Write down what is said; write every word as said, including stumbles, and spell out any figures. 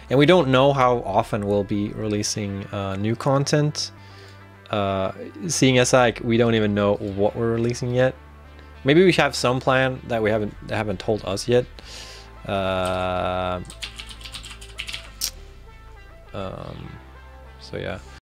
And we don't know how often we'll be releasing uh, new content. Uh, seeing as like we don't even know what we're releasing yet. Maybe we should have some plan that we haven't that haven't told us yet. Uh, um, so yeah.